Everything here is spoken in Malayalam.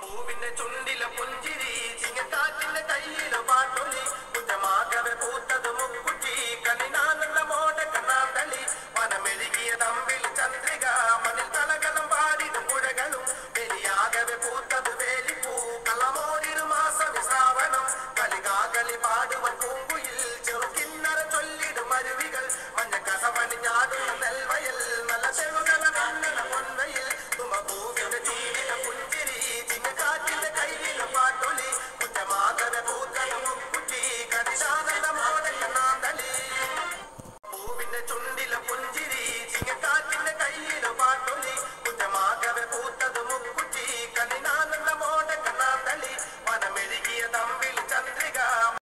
പൂവിന്റെ ചുണ്ടിലെ പുഞ്ചിരി ചിങ്ങക്കാറ്റിന്റെ കയ്യിലെ പാട്ടൊലി കുറ്റമാകവെ പൂത്തത് മുക്കുറ്റി കണിനാനുള്ള മോട കണ്ണാന്തളി മനമെഴുകിയ തമ്പിൽ ചന്ത